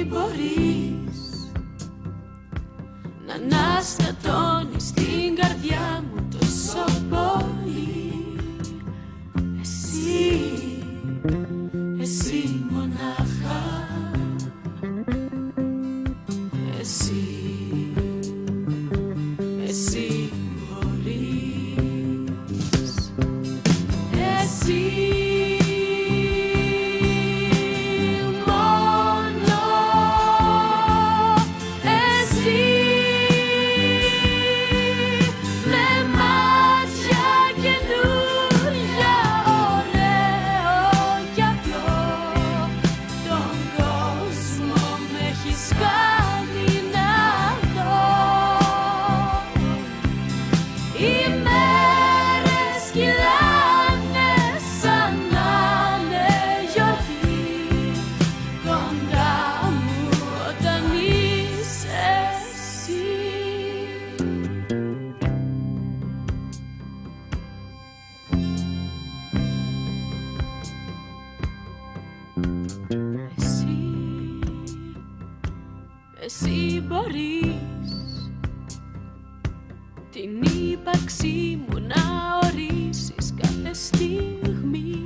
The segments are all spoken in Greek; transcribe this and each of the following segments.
μπορείς να αναστατώνεις την καρδιά μου τόσο πολύ. Εσύ μονάχα, εσύ μπορείς. Εσύ μόνο, εσύ με μάτια καινούρια, ωραίο κι απλό, τον κόσμο με έχεις κάνει να δω. Οι μέρες κυλάνε σαν να είναι γιορτή κοντά μου όταν είσαι εσύ. Εσύ μπορείς την ύπαρξή μου να ορίσεις κάθε στιγμή.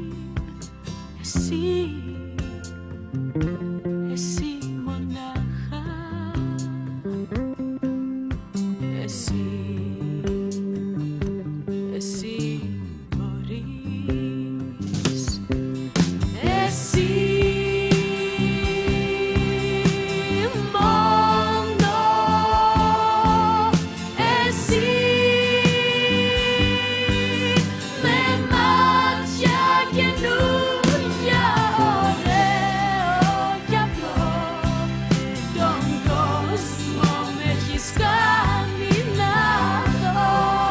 Εσύ μονάχα, εσύ μπορείς. Εσύ μόνο, εσύ με μάτια καινούρια, ωραίο κι απλό, τον κόσμο με έχεις κάνει να δω.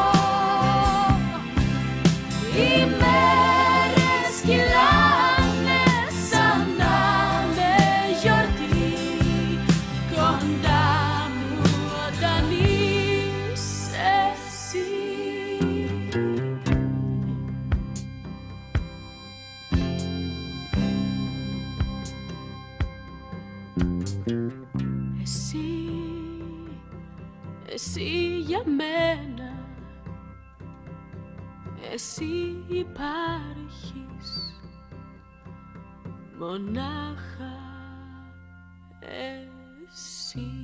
Οι μέρες κυλάνε σαν να είναι γιορτή κοντά μου όταν είσαι εσύ. Εσύ για μένα, εσύ υπάρχεις μονάχα εσύ.